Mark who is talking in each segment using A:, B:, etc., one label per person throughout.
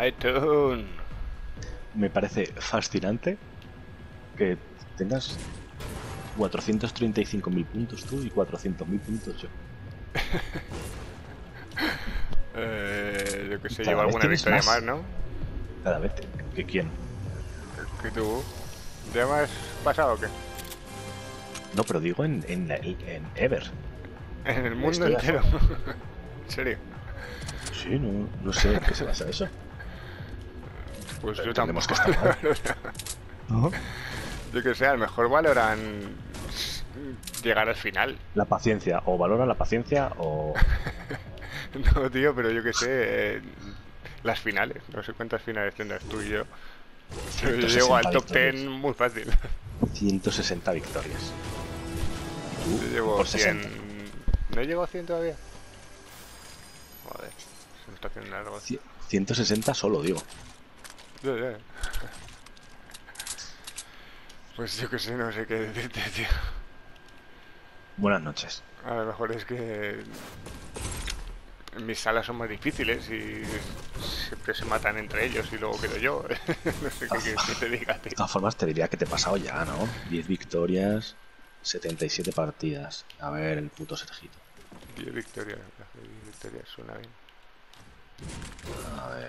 A: iTunes.
B: Me parece fascinante que tengas 435.000 puntos tú y 400.000 puntos yo.
A: Yo que sé,
B: Cada
A: llevo
B: vez
A: alguna
B: tienes
A: victoria
B: más.
A: más, ¿no?
B: Cada vez. ¿Que quién?
A: ¿Que tú? ¿Ya me has pasado o qué?
B: No, pero digo en Ever.
A: En el mundo
B: Estoy a
A: entero.
B: favor.
A: ¿En serio?
B: Sí, no sé en qué se basa eso.
A: Pues
B: Pero
A: yo
B: tendremos que
A: tampoco.
B: estar mal. ¿No?
A: Yo que sé, a lo mejor valoran llegar al final.
B: La paciencia. O valora la paciencia o...
A: No, tío, pero yo que sé, las finales. No sé cuántas finales tendrás tú y yo. Pero yo llego al
B: 160
A: top 10
B: victorias.
A: muy fácil.
B: 160 victorias.
A: Yo
B: Tú
A: llevo
B: por
A: 100.
B: 60.
A: ¿No llego a 100 todavía? Joder, se me está haciendo largo esto.
B: 160 solo, digo.
A: Ya. Pues yo que sé, no sé qué decirte, tío.
B: Buenas noches.
A: A lo mejor es que mis salas son más difíciles y siempre se matan entre ellos y luego quedo yo. No sé qué quieres que te diga,
B: De
A: tío.
B: todas formas, te diría que te he pasado ya, ¿no? 10 victorias, 77 partidas. A ver, el puto Sergito.
A: 10 victorias, 10 victorias, suena bien.
B: A ver.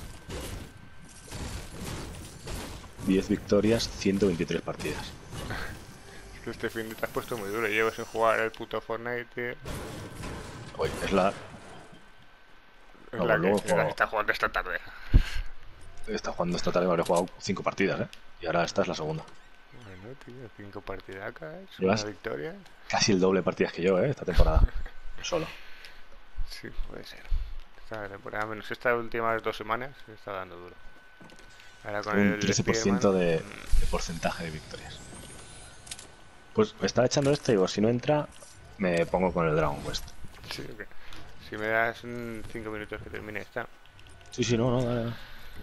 B: 10 victorias, 123 partidas.
A: Es que este fin de te has puesto muy duro. Llevo sin jugar el puto Fortnite, tío.
B: Oye, es la...
A: Es
B: No,
A: la
B: pues
A: que,
B: luego
A: es la que
B: juego...
A: está jugando esta tarde.
B: Está jugando esta tarde, me habré jugado 5 partidas, ¿eh? Y ahora esta es la segunda.
A: Bueno, tío, 5 partidacas, una
B: Llevas
A: victoria.
B: casi el doble de partidas que yo, ¿eh? Esta temporada. Solo.
A: Sí, puede ser. Esta temporada, menos estas últimas 2 semanas, se está dando duro. Ahora con
B: Tengo un
A: el Spiderman.
B: 13% de porcentaje de victorias. Pues me estaba echando este y digo, si no entra, me pongo con el Dragon Quest.
A: Sí, ok. Si me das 5 minutos que termine esta.
B: Sí, no, dale.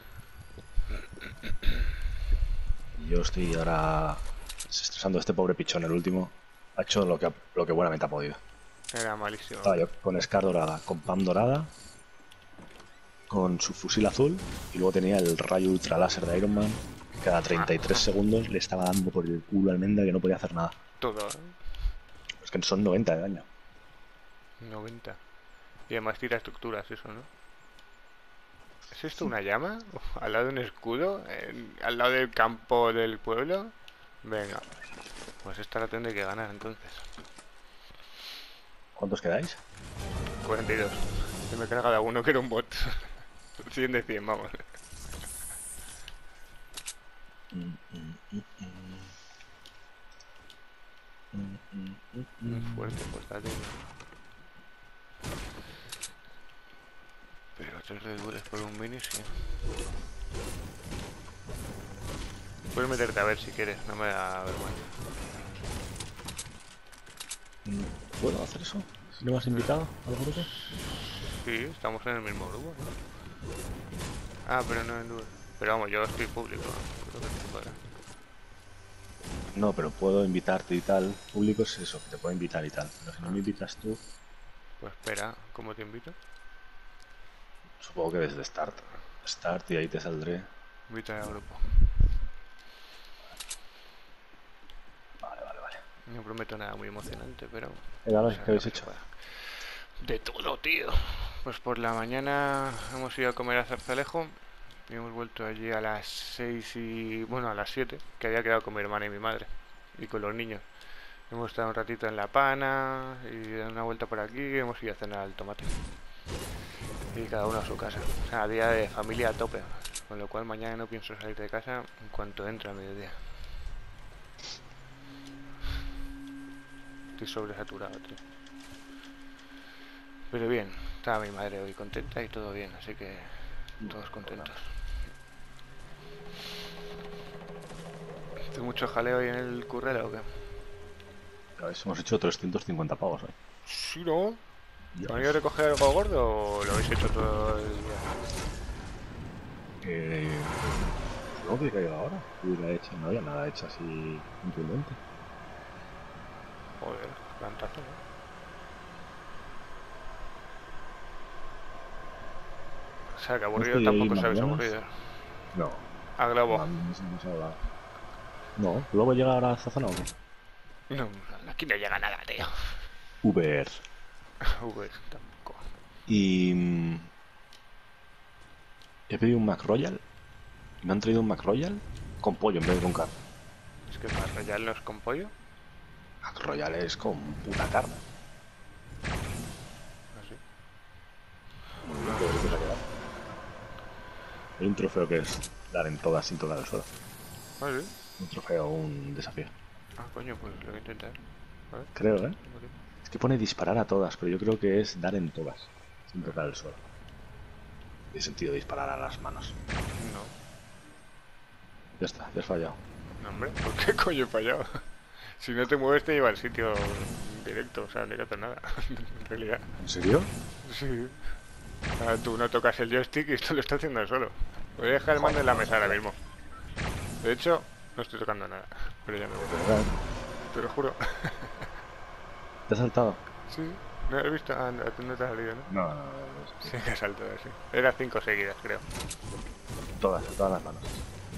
B: Y yo estoy ahora estresando a este pobre pichón, el último. Ha hecho lo que buenamente ha podido.
A: Era malísimo,
B: Estaba
A: hombre.
B: yo con Scar dorada, con Pam dorada, con su fusil azul, y luego tenía el rayo ultra láser de Iron Man, que cada 33 segundos le estaba dando por el culo al Menda que no podía hacer nada.
A: Todo,
B: Es que son 90 de daño.
A: 90. Y además tira estructuras, eso, ¿no? ¿Es esto una llama? ¿Al lado de un escudo? ¿Al lado del campo del pueblo? Venga. Pues esta la tendré que ganar entonces.
B: ¿Cuántos quedáis?
A: 42. Se me carga de alguno que era un bot. 100 de 100, vamos. Muy fuerte, pues está teniendo. Pero 3 Red Bulls por un mini, sí. Puedes meterte a ver si quieres, no me da vergüenza.
B: ¿Puedo hacer eso? ¿Si no me has invitado al grupo?
A: Sí, estamos en el mismo grupo, ¿no? Ah, pero no en duda. Pero vamos, yo estoy público, ¿no? Creo que te podrá.
B: No, pero puedo invitarte y tal. Público es eso, que te puedo invitar y tal. Pero si no me invitas tú,
A: Pues espera, ¿cómo te invito?
B: supongo que desde Start. Start y ahí te saldré.
A: Invita al grupo.
B: Vale.
A: No prometo nada muy emocionante, pero...
B: Dale,
A: se
B: ¿qué
A: hará lo
B: habéis
A: que se
B: hecho?
A: pueda. De todo, tío. Pues por la mañana hemos ido a comer a Zarzalejo y hemos vuelto allí a las 6 y... bueno, a las 7, que había quedado con mi hermana y mi madre y con los niños. Hemos estado un ratito en La Pana y dado una vuelta por aquí y hemos ido a cenar al tomate. Y cada uno a su casa. O sea, día de familia a tope. Con lo cual mañana no pienso salir de casa en cuanto entre a mediodía. Estoy sobresaturado, tío. Pero bien, estaba mi madre hoy contenta y todo bien, así que todos contentos. ¿Tengo mucho jaleo hoy en el currela o qué?
B: Hemos hecho 350 pavos hoy.
A: Sí, ¿no?
B: Dios.
A: ¿Han ido a recoger algo gordo o lo habéis hecho todo el día?
B: Supongo que caiga ahora. Hubiera hecho, no había nada hecho así contundente.
A: Joder, plantazo, ¿no? O sea, que
B: No
A: aburrido
B: estoy
A: tampoco sabes
B: McDonald's.
A: aburrido.
B: No,
A: A Globo.
B: no, no es demasiado largo. No, ¿luego llega ahora a esta zona o qué?
A: No, aquí no llega nada, tío.
B: Uber.
A: Uber tampoco.
B: Y he pedido un McRoyal y me han traído un McRoyal con pollo en vez de con carne.
A: Es que para rallarlos con pollo.
B: McRoyal es con puta carne.
A: Así.
B: Hay un trofeo que es dar en todas sin tocar el suelo.
A: Así.
B: Un trofeo, un desafío.
A: Ah, coño, pues lo voy a intentar. A ver.
B: Creo, ¿eh?
A: Vale.
B: Es que pone disparar a todas, pero yo creo que es dar en todas sin tocar el suelo. Tiene sentido disparar a las manos.
A: No.
B: Ya está, ya has fallado.
A: No, hombre, ¿por qué coño he fallado? Si no te mueves te lleva al sitio directo, o sea, no hay que hacer nada, en realidad.
B: ¿En serio?
A: Sí. O sea, tú no tocas el joystick y esto lo está haciendo solo. Voy a dejar el mando en la mesa ahora mismo. De hecho, no estoy tocando nada, pero ya me voy.
B: ¿Verdad?
A: Te lo juro.
B: ¿Te has saltado?
A: Sí. ¿No has visto? Ah, no, no te ha salido, ¿no?
B: No, no, no,
A: Sí, que ha saltado así. Era 5 seguidas, creo.
B: todas las manos.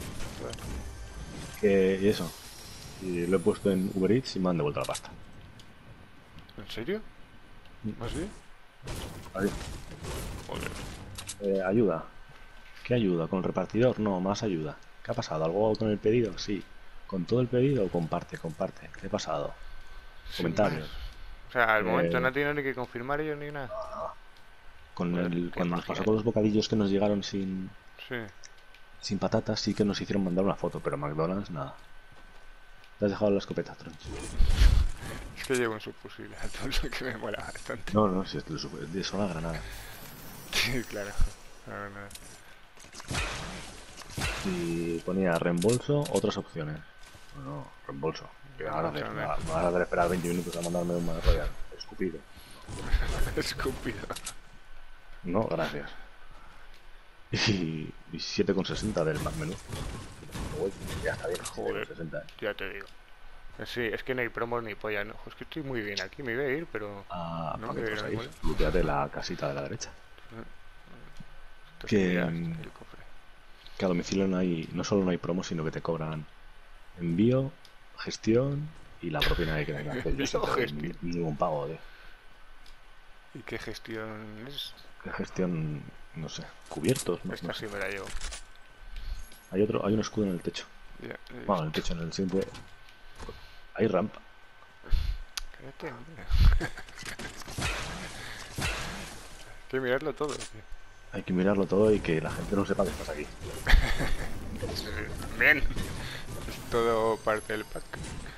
B: Y eso. Y lo he puesto en Uber Eats y me han devuelto la pasta.
A: ¿En serio? ¿Así?
B: Ahí.
A: Joder.
B: Ayuda. ¿Qué ayuda? ¿Con el repartidor? No, más ayuda. ¿Qué ha pasado? ¿Algo con el pedido? Sí. ¿Con todo el pedido? Comparte. ¿Qué ha pasado?
A: Sin
B: Comentarios.
A: más. O sea, al momento
B: Eh,
A: no tiene ni que confirmar ellos ni nada. Joder, qué
B: Cuando nos
A: magia,
B: pasó con los bocadillos que nos llegaron
A: Sí.
B: sin patatas, sí que nos hicieron mandar una foto, pero McDonald's nada. Te has dejado la escopeta, Tronch.
A: Es que llevo un subfusil, a todo lo que me mola bastante.
B: No, no, si es de sola granada.
A: Sí, claro. No, no.
B: Y ponía reembolso, otras opciones. No, reembolso. Que ahora
A: Reembolso,
B: me vas a hacer esperar 20 minutos a mandarme un Mac Royal. Escupido.
A: Escupido.
B: No, gracias. Y 7,60 del Mac Menú. Uy, ya está bien.
A: Joder.
B: 7,60.
A: Ya te digo. Sí, es que no hay promos ni polla, ¿no? Es que estoy muy bien aquí, me iba a ir, pero...
B: Ah,
A: no
B: ¿para
A: me
B: qué
A: voy a
B: te
A: ir
B: vas
A: a
B: a ir?
A: ningún lado.
B: Lúteate la casita de la derecha.
A: Esto
B: Que-
A: es el cofre.
B: Que a domicilio no solo no hay promos, sino que te cobran envío, gestión y la propina que quieras hacer. Yo
A: Envío,
B: siempre doy
A: gestión.
B: ningún pago de
A: ¿Y qué gestión es?
B: gestión, no sé, cubiertos, no,
A: Esta
B: no
A: sí
B: sé.
A: me la llevo.
B: Hay un escudo en el techo.
A: Ya,
B: Bueno, en el techo, en el siguiente. Hay rampa.
A: cállate, hombre. Hay que mirarlo todo, tío.
B: Hay que mirarlo todo y que la gente no sepa que estás aquí.
A: Bien. Es todo parte del pack.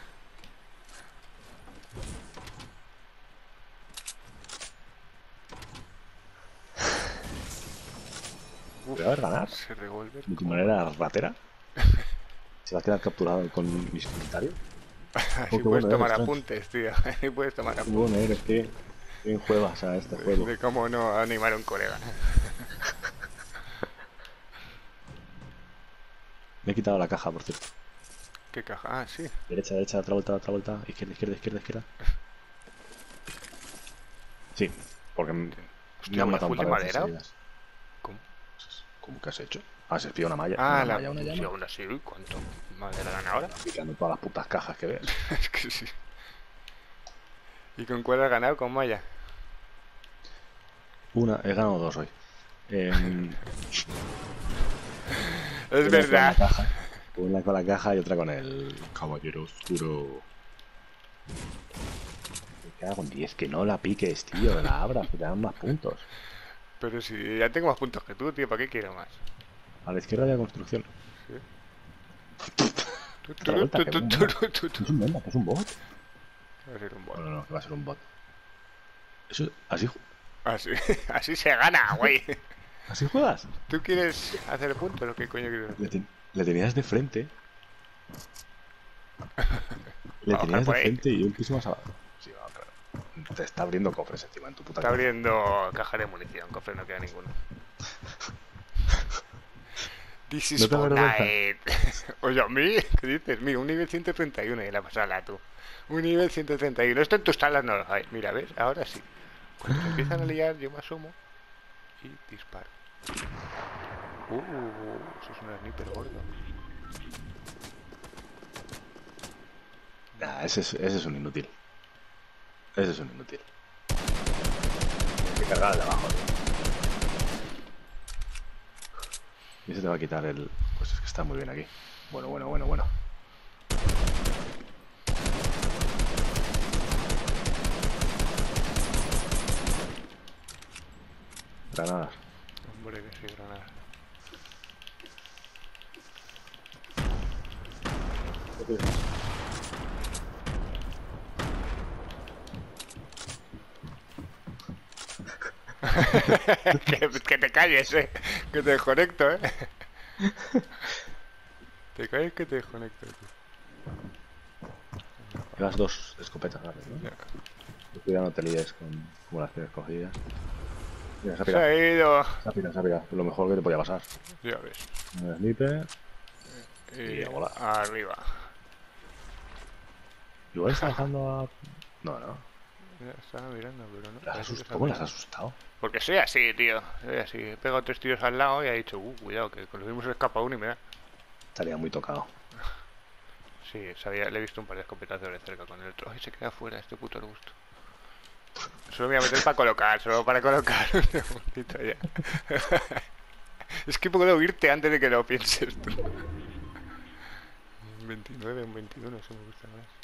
A: Uf,
B: ¿Voy a ver ganar?
A: ese revólver.
B: De tu manera ratera. ¿Se va a quedar capturado con mis comentarios?
A: Así
B: qué
A: puedes
B: bueno
A: tomar
B: eres, Tronch.
A: apuntes, tío. Así puedes tomar
B: Qué
A: apuntes.
B: bueno eres, que bien juegas a este juego.
A: De cómo no animar a un colega.
B: Me he quitado la caja, por cierto.
A: ¿Qué caja? Ah, sí.
B: Derecha, otra vuelta. Izquierda. Sí, porque me
A: Hostia,
B: han
A: ¿una
B: matado un
A: full de
B: par de veces
A: madera?
B: seguidas.
A: ¿Cómo?
B: ¿Cómo que has hecho? Has espiado una malla.
A: Ah,
B: Una malla, una
A: sí,
B: llama.
A: aún así, uy, ¿cuánto madera dan ahora?
B: Picando todas las putas cajas que ves.
A: Es que sí. ¿Y con cuál has ganado? Con Maya.
B: He ganado dos hoy.
A: Es
B: Una
A: verdad.
B: con la caja, una con la caja y otra con el caballero oscuro. Me cago en 10, que no la piques, tío, la abras, que te dan más puntos.
A: Pero si ya tengo más puntos que tú, tío, ¿para qué quiero más?
B: A la izquierda había construcción.
A: Tu,
B: Otra vuelta, que es un bomba.
A: tu.
B: ¿Es un bomba? ¿Que es un bot?
A: Va a ser un bot.
B: No, que va a ser un bot. Eso,
A: Así, así se gana, güey.
B: así juegas.
A: ¿Tú quieres hacer puntos o qué coño quieres hacer?
B: Le tenías de frente. Le
A: Vamos,
B: tenías de
A: por ahí.
B: frente y un piso más abajo. Sí, va, claro. Te está abriendo cofres encima en tu puta
A: Está
B: cara.
A: abriendo caja de munición, cofre no queda ninguno. This
B: ¿No
A: is
B: te avergüenza?
A: Fortnite. Oye, ¿a mí? ¿Qué dices? Mira, un nivel 131 y la pasada tú. Un nivel 131. Esto en tus salas no lo hay. Mira, ¿ves? Ahora sí. Cuando se empiezan a liar, yo me asomo y disparo. Eso es un sniper gordo.
B: Nah, ese es un inútil. Ese es un inútil. Tienes que cargar el de abajo, tío. Y se te va a quitar el... Pues es que está muy bien aquí. Bueno, bueno, bueno, bueno. Granadas.
A: Hombre, que sí, granada. que te calles, que te desconecto, te calles que te desconecto, tío.
B: Llevas dos escopetas, ¿vale? ¿No?
A: Ya.
B: Cuidado, no te líes con como las tienes cogidas. Mira, se ha
A: Se
B: pirado.
A: ha ido.
B: Se ha pirado, se ha pirado. Lo mejor que te podía pasar.
A: Ya ves.
B: Un sniper y
A: Y
B: a volar.
A: arriba.
B: Igual está bajando a... No, no.
A: Ya estaba mirando, pero no.
B: ¿Las
A: parece que se ha
B: ¿Cómo las has
A: pirado.
B: asustado?
A: Porque soy así, tío. Soy así. He pegado 3 tiros al lado y ha dicho, cuidado, que con los mismos se escapa uno y me da.
B: Estaría muy tocado.
A: Sí, sabía, le he visto un par de escopetazos de cerca con el otro. Ay, se queda fuera este puto arbusto. Solo me voy a meter para colocar, solo para colocar un segundito ya. Es que puedo oírte antes de que lo pienses tú. Un 29, un 21, eso me gusta más.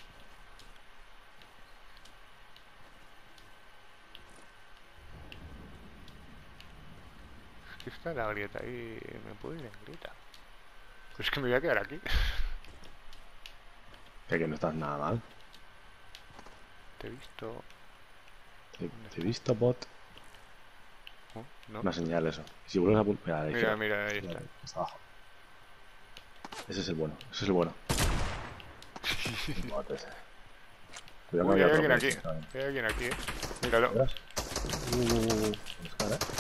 A: Es que está la grieta ahí, me puedo ir en grieta. Pero es que me voy a quedar aquí.
B: Que no estás nada mal.
A: Te he visto.
B: Te he visto, bot.
A: Oh, no.
B: Una señal eso. Y si vuelves a apuntar... Mira, a la
A: Mira,
B: izquierda.
A: mira, ahí está.
B: Está abajo. Ese es el bueno. Ese es el bueno. Bot ese. Cuidado
A: Uy,
B: que
A: hay
B: haya
A: alguien
B: otro
A: aquí.
B: por ahí.
A: Hay alguien aquí, Míralo.
B: ¿Verás? Buscar, ¿eh?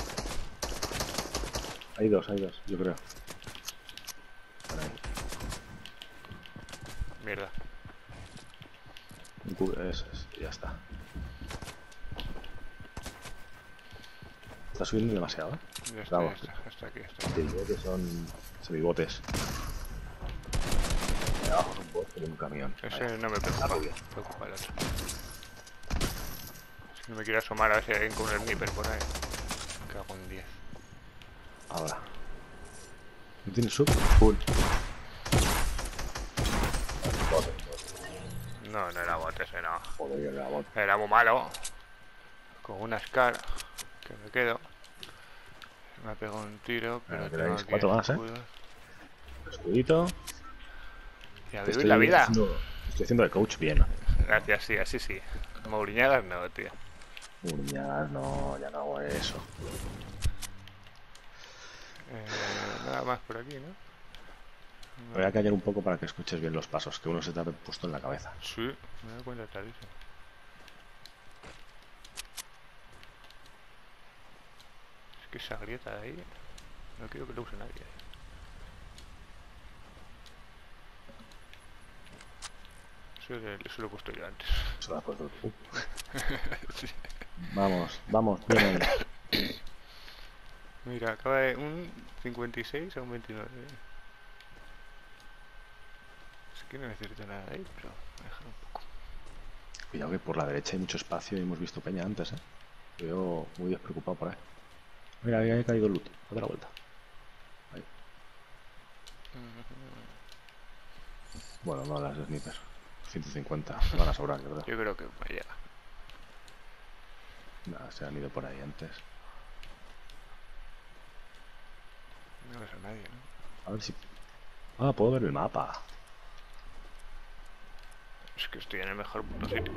B: Hay dos, yo creo. Por ahí.
A: Mierda.
B: Eso es, y ya está. Está subiendo demasiado, ¿eh?
A: Ya está,
B: Vamos.
A: ya está. Hasta aquí, hasta
B: Te
A: aquí.
B: digo que son semibotes. Abajo es un bot con un camión.
A: Ese no me
B: La
A: preocupa.
B: rubia.
A: Me preocupa el otro. Es que no me quiero asomar a ver si hay alguien con el sniper por ahí. Me cago en 10.
B: Ahora. ¿No tienes sub? Full.
A: No, no era bot ese, no.
B: Joder, que era bot.
A: Era muy malo. Con una Scar que me quedo. Me ha pegado un tiro, pero
B: Bueno,
A: tengo
B: quedáis
A: aquí
B: 4 más, ¿eh?
A: escudos.
B: Escudito.
A: Y a
B: Te
A: vivir la vida.
B: estoy haciendo de coach bien.
A: Gracias, sí, así sí. Mouriñadas no, tío.
B: Urñadas, no, ya no hago eso.
A: Nada más por aquí, ¿no?
B: Me voy a callar un poco para que escuches bien los pasos, que uno se te ha puesto en la cabeza.
A: Sí, me doy cuenta tardísimo. Es que esa grieta de ahí, no quiero que lo use nadie. Eso lo he puesto yo antes.
B: Se lo has puesto tú.
A: Sí.
B: Vamos, vamos, bien ahí.
A: Mira, acaba de un 56 a un 29. Es que no necesito nada de ahí, pero voy a dejar un poco.
B: Cuidado que por la derecha hay mucho espacio y hemos visto peña antes, ¿eh? Te veo muy despreocupado por ahí. Mira, ahí ha caído el loot. Date la vuelta. Ahí. Bueno, no las snipers. 150. Van a sobrar, yo creo.
A: Yo creo que me llega.
B: Nada, se han ido por ahí antes.
A: No ves a nadie, ¿no?
B: A ver si... Ah, puedo ver el mapa.
A: Es que estoy en el mejor puto sitio.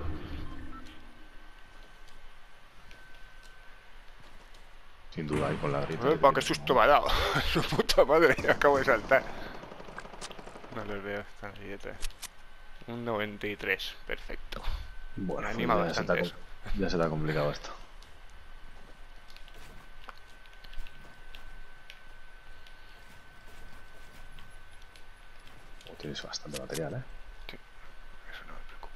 B: Sin duda, ahí con la grita.
A: ¡Epa, qué susto me ha dado! Su puta madre, acabo de saltar. No los veo, están ahí detrás. Un 93, perfecto.
B: Bueno,
A: Me
B: pues
A: anima bastante eso.
B: ya se te ha complicado esto. Tienes bastante material, ¿eh?
A: Sí, eso no me preocupa.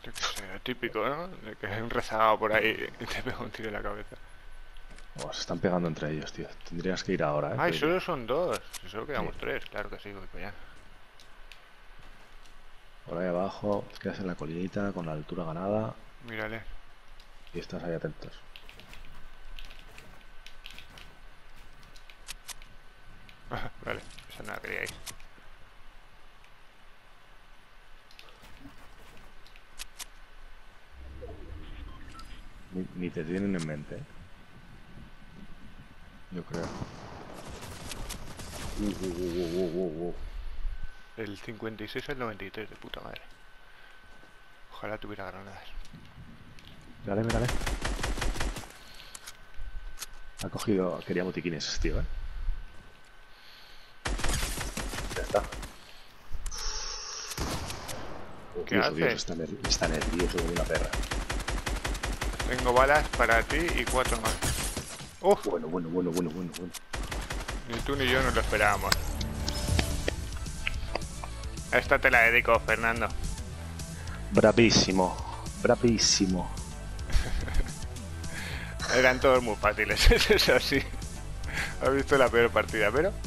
A: Yo qué sé, lo típico, ¿no? De que hay un rezagado por ahí y te pega un tiro en la cabeza.
B: Oh, se están pegando entre ellos, tío. Tendrías que ir ahora,
A: Ay,
B: Pero
A: solo son dos. Si solo
B: sí.
A: quedamos tres. Claro que sí, voy para allá.
B: Por ahí abajo, quedas en la colinita con la altura ganada
A: Mírale.
B: y estás ahí atentos.
A: Vale, eso no la queríais.
B: Ni te tienen en mente, ¿eh? Yo creo.
A: El 56 al 93, de puta madre. Ojalá tuviera granadas.
B: Mírale, mírale. Ha cogido... Quería botiquines, tío, ¿eh? Ya está.
A: ¿Qué
B: Dios, Dios,
A: haces?
B: está nervioso como una perra.
A: Tengo balas para ti y 4 más. ¡Uf!
B: Bueno.
A: Ni tú ni yo nos lo esperábamos. Esta te la dedico, Fernando.
B: Bravísimo. Bravísimo.
A: Eran todos muy fáciles, eso sí. Has visto la peor partida, pero